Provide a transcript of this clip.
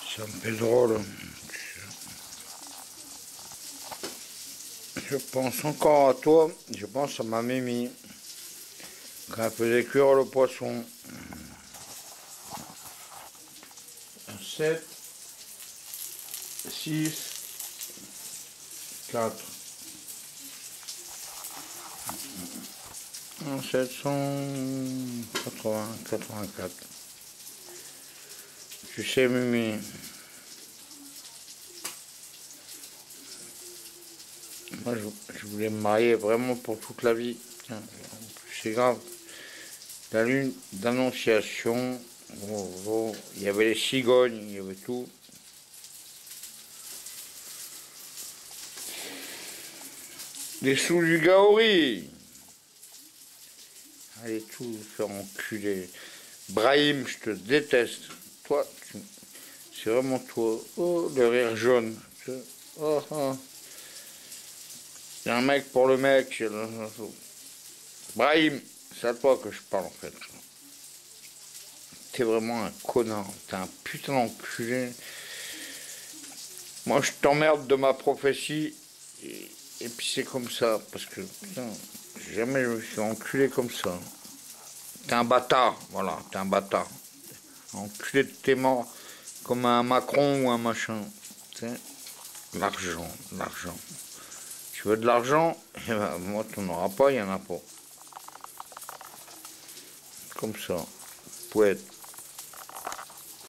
Ça me fait drôle. Je pense encore à toi. Je pense à ma Mimi. Quand elle faisait cuire le poisson. 7, 6, 4. 784. Tu sais, Mimi, moi je voulais me marier vraiment pour toute la vie. C'est grave. La lune d'annonciation, il y avait les cigognes, il y avait tout. Les sous du Gaori. Allez tout faire enculer. Brahim, je te déteste. Toi, c'est vraiment toi. Oh, le rire jaune. Oh, oh. C'est un mec pour le mec. Brahim, c'est à toi que je parle en fait. T'es vraiment un connard. T'es un putain d'enculé. Moi, je t'emmerde de ma prophétie. Et puis c'est comme ça. Parce que, putain, jamais je me suis enculé comme ça. T'es un bâtard. Voilà, t'es un bâtard. Enculé de tes morts. Comme un Macron ou un machin. Tu sais, l'argent, l'argent. Tu veux de l'argent? Eh ben, moi, tu n'en auras pas, il n'y en a pas. Comme ça. Poète.